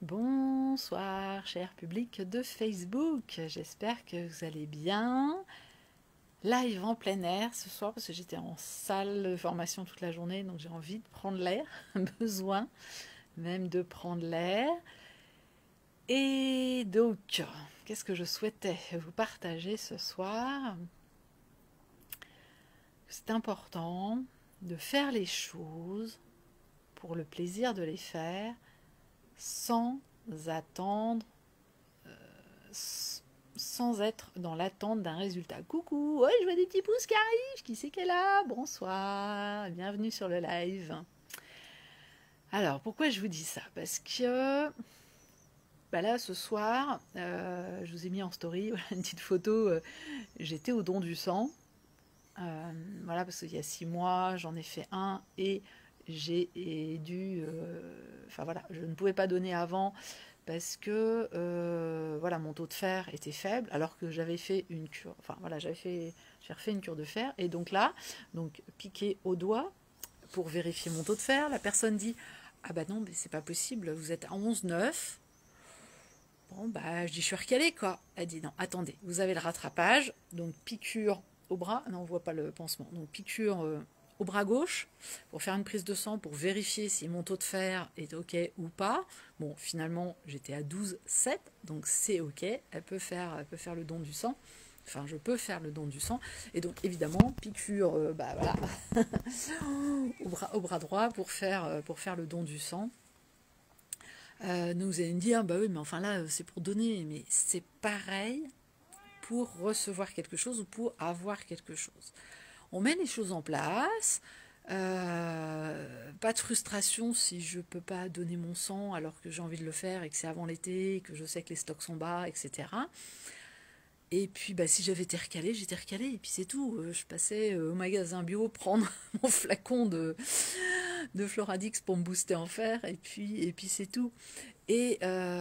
Bonsoir, cher public de Facebook. J'espère que vous allez bien. Live en plein air ce soir parce que j'étais en salle de formation toute la journée, donc j'ai envie de prendre l'air, besoin même de prendre l'air. Et donc, qu'est-ce que je souhaitais vous partager ce soir? C'est important de faire les choses pour le plaisir de les faire sans attendre, sans être dans l'attente d'un résultat. Coucou, ouais, je vois des petits pouces qui arrivent, qui c'est qu'elle est là? Bonsoir, bienvenue sur le live. Alors, pourquoi je vous dis ça? Parce que là, ce soir, je vous ai mis en story voilà, une petite photo, j'étais au don du sang. Voilà, parce qu'il y a 6 mois, j'en ai fait un et j'ai dû... Enfin voilà, je ne pouvais pas donner avant parce que voilà, mon taux de fer était faible alors que j'avais fait une cure. Enfin voilà, j'ai refait une cure de fer et donc là, donc piqué au doigt pour vérifier mon taux de fer, la personne dit ah bah non, mais c'est pas possible, vous êtes à 11,9. Bon bah je dis je suis recalée quoi. Elle dit non, attendez, vous avez le rattrapage, donc piqûre au bras, non on voit pas le pansement, donc piqûre au bras gauche pour faire une prise de sang pour vérifier si mon taux de fer est ok ou pas. Bon finalement j'étais à 12,7 donc c'est ok, elle peut faire le don du sang. Enfin, je peux faire le don du sang. Et donc, évidemment, piqûre bah, voilà, au bras droit pour faire le don du sang. Nous allez me dire, bah oui, mais enfin là, c'est pour donner. Mais c'est pareil pour recevoir quelque chose ou pour avoir quelque chose. On met les choses en place. Pas de frustration si je ne peux pas donner mon sang alors que j'ai envie de le faire et que c'est avant l'été, que je sais que les stocks sont bas, etc. Et puis bah, si j'avais été recalée, j'étais recalée et puis c'est tout. Je passais au magasin bio prendre mon flacon de Floradix pour me booster en fer et puis c'est tout. Et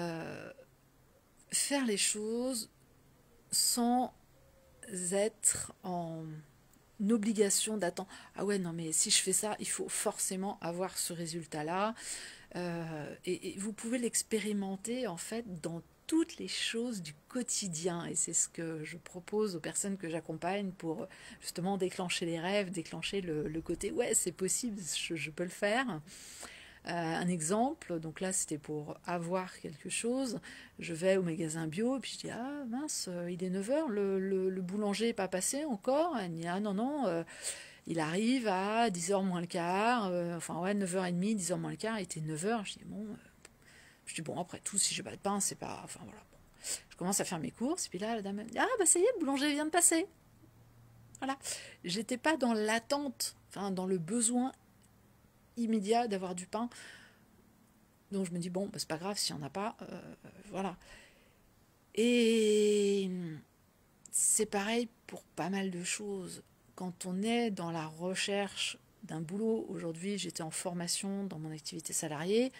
faire les choses sans être en obligation d'attendre. Ah ouais, non, mais si je fais ça, il faut forcément avoir ce résultat-là. Et vous pouvez l'expérimenter en fait dans toutes les choses du quotidien. Et c'est ce que je propose aux personnes que j'accompagne pour justement déclencher les rêves, déclencher le côté ouais, c'est possible, je peux le faire. Un exemple, donc là c'était pour avoir quelque chose, je vais au magasin bio et puis je dis ah mince, il est 9 heures, le boulanger n'est pas passé encore. Elle me dit ah non non, il arrive à 10 heures moins le quart, enfin ouais 9h30, 10 heures moins le quart, il était 9 heures. Je dis bon après tout si j'ai pas de pain c'est pas, enfin voilà. Bon. Je commence à faire mes courses et puis là la dame me dit ah bah ça y est le boulanger vient de passer. Voilà, j'étais pas dans l'attente, enfin dans le besoin immédiat d'avoir du pain. Donc je me dis, bon, bah, c'est pas grave s'il n'y en a pas. Voilà. Et c'est pareil pour pas mal de choses. Quand on est dans la recherche d'un boulot, aujourd'hui j'étais en formation dans mon activité salariée,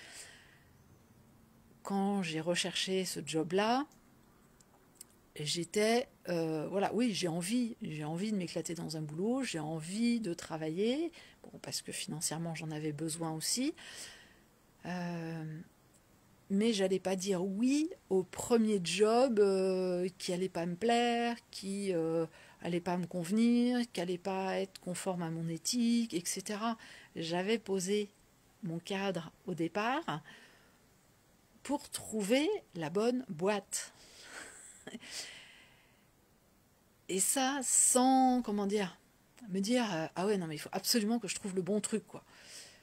quand j'ai recherché ce job-là, j'étais, voilà, oui, j'ai envie de m'éclater dans un boulot, j'ai envie de travailler, bon, parce que financièrement j'en avais besoin aussi. Mais j'allais pas dire oui au premier job qui allait pas me plaire, qui allait pas me convenir, qui allait pas être conforme à mon éthique, etc. J'avais posé mon cadre au départ pour trouver la bonne boîte. Et ça sans, comment dire, me dire ah ouais non mais il faut absolument que je trouve le bon truc quoi.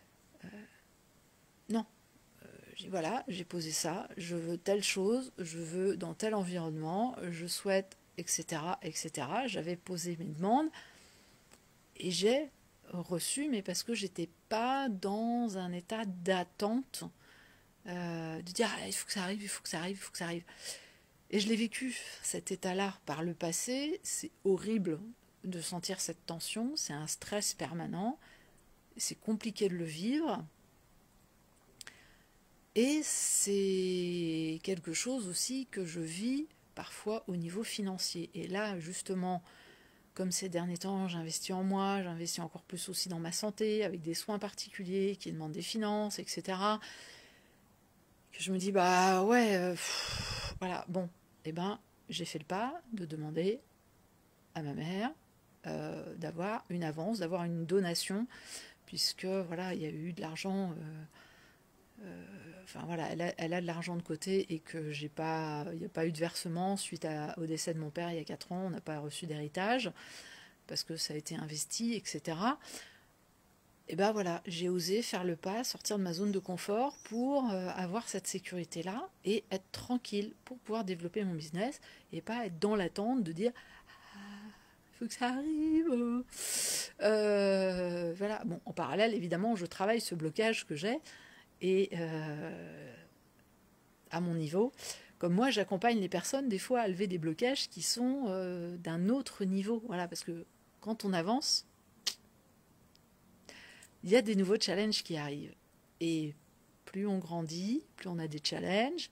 Non, voilà, j'ai posé ça, je veux telle chose, je veux dans tel environnement, je souhaite, etc., etc. J'avais posé mes demandes et j'ai reçu, mais parce que j'étais pas dans un état d'attente, de dire ah, il faut que ça arrive, il faut que ça arrive, il faut que ça arrive. Et je l'ai vécu, cet état-là, par le passé. C'est horrible de sentir cette tension, c'est un stress permanent, c'est compliqué de le vivre. Et c'est quelque chose aussi que je vis parfois au niveau financier. Et là, justement, comme ces derniers temps, j'investis en moi, j'investis encore plus aussi dans ma santé, avec des soins particuliers qui demandent des finances, etc. que je me dis, bah ouais, voilà, bon, eh ben, j'ai fait le pas de demander à ma mère d'avoir une avance, d'avoir une donation, puisque voilà, il y a eu de l'argent, enfin voilà, elle a de l'argent de côté et que j'ai pas, il n'y a pas eu de versement suite au décès de mon père il y a 4 ans, on n'a pas reçu d'héritage parce que ça a été investi, etc. Et ben voilà, j'ai osé faire le pas, sortir de ma zone de confort pour avoir cette sécurité-là et être tranquille pour pouvoir développer mon business et pas être dans l'attente de dire il faut que ça arrive. Voilà, bon, en parallèle, évidemment, je travaille ce blocage que j'ai et à mon niveau. Comme moi, j'accompagne les personnes des fois à lever des blocages qui sont d'un autre niveau. Voilà, parce que quand on avance, il y a des nouveaux challenges qui arrivent. Et plus on grandit, plus on a des challenges.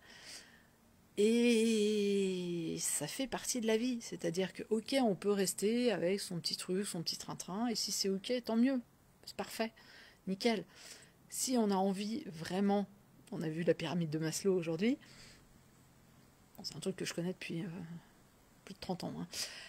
Et ça fait partie de la vie. C'est-à-dire que, ok, on peut rester avec son petit truc, son petit train-train. Et si c'est ok, tant mieux. C'est parfait. Nickel. Si on a envie vraiment, on a vu la pyramide de Maslow aujourd'hui, bon, c'est un truc que je connais depuis plus de 30 ans, hein.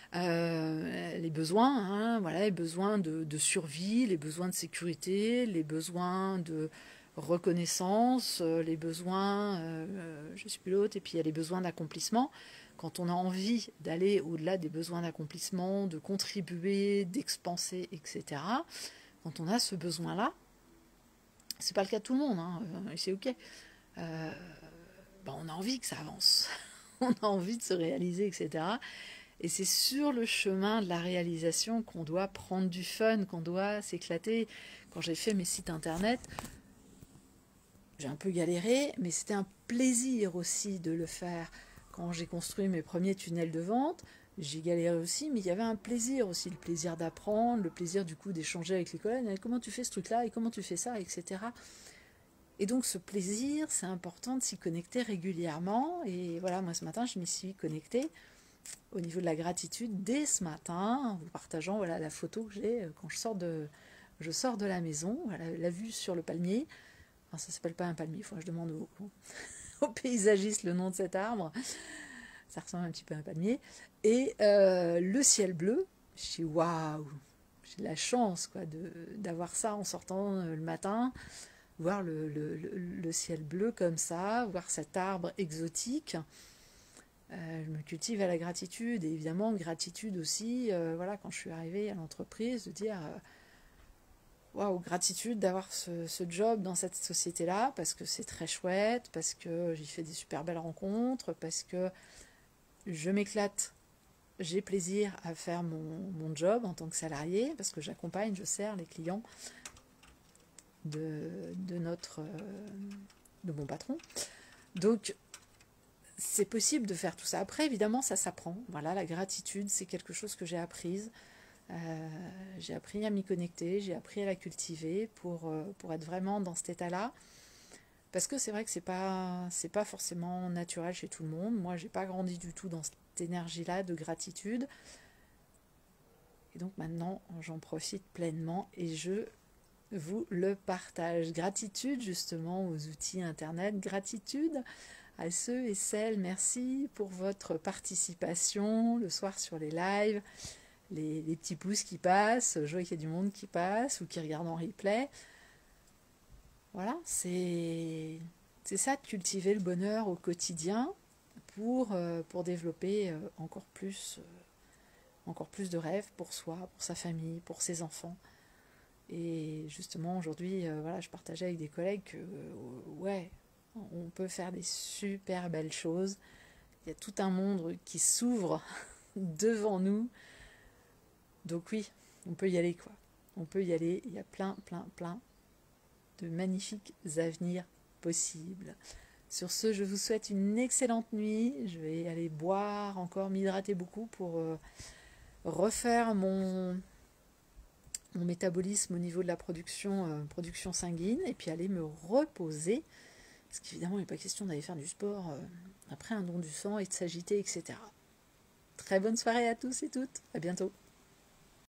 Les besoins, hein, voilà, les besoins de survie, les besoins de sécurité, les besoins de reconnaissance, les besoins, je suis plus l'autre, et puis il y a les besoins d'accomplissement. Quand on a envie d'aller au-delà des besoins d'accomplissement, de contribuer, d'expanser, etc., quand on a ce besoin-là, c'est pas le cas de tout le monde, hein, et c'est ok. Ben on a envie que ça avance, on a envie de se réaliser, etc. Et c'est sur le chemin de la réalisation qu'on doit prendre du fun, qu'on doit s'éclater. Quand j'ai fait mes sites internet, j'ai un peu galéré, mais c'était un plaisir aussi de le faire. Quand j'ai construit mes premiers tunnels de vente, j'ai galéré aussi, mais il y avait un plaisir aussi, le plaisir d'apprendre, le plaisir du coup d'échanger avec les collègues, comment tu fais ce truc-là et comment tu fais ça, etc. Et donc ce plaisir, c'est important de s'y connecter régulièrement. Et voilà, moi ce matin, je m'y suis connectée au niveau de la gratitude dès ce matin, en vous partageant voilà, la photo que j'ai quand je sors de la maison, voilà, la vue sur le palmier. Enfin, ça s'appelle pas un palmier, il faut que je demande au paysagiste le nom de cet arbre. Ça ressemble un petit peu à un palmier. Et le ciel bleu, je dis waouh, j'ai de la chance quoi, d'avoir ça en sortant le matin, voir le ciel bleu comme ça, voir cet arbre exotique. Je me cultive à la gratitude et évidemment gratitude aussi voilà, quand je suis arrivée à l'entreprise de dire waouh, gratitude d'avoir ce job dans cette société là parce que c'est très chouette, parce que j'y fais des super belles rencontres, parce que je m'éclate, j'ai plaisir à faire mon job en tant que salarié, parce que j'accompagne, je sers les clients de mon patron. Donc c'est possible de faire tout ça. Après, évidemment, ça s'apprend. Voilà, la gratitude, c'est quelque chose que j'ai apprise. J'ai appris à m'y connecter, j'ai appris à la cultiver pour être vraiment dans cet état-là. Parce que c'est vrai que c'est pas forcément naturel chez tout le monde. Moi, j'ai pas grandi du tout dans cette énergie-là de gratitude. Et donc maintenant, j'en profite pleinement et je vous le partage. Gratitude justement aux outils internet, gratitude à ceux et celles, merci pour votre participation le soir sur les lives, les petits pouces qui passent, je vois qu'il y a du monde qui passe ou qui regarde en replay. Voilà, c'est ça de cultiver le bonheur au quotidien pour développer encore plus de rêves pour soi, pour sa famille, pour ses enfants. Et justement aujourd'hui, voilà, je partageais avec des collègues que ouais, on peut faire des super belles choses. Il y a tout un monde qui s'ouvre devant nous. Donc oui, on peut y aller quoi. On peut y aller. Il y a plein de magnifiques avenirs possibles. Sur ce, je vous souhaite une excellente nuit. Je vais aller boire encore, m'hydrater beaucoup pour refaire mon métabolisme au niveau de la production sanguine et puis aller me reposer. Parce qu'évidemment, il n'est pas question d'aller faire du sport après un don du sang et de s'agiter, etc. Très bonne soirée à tous et toutes. À bientôt.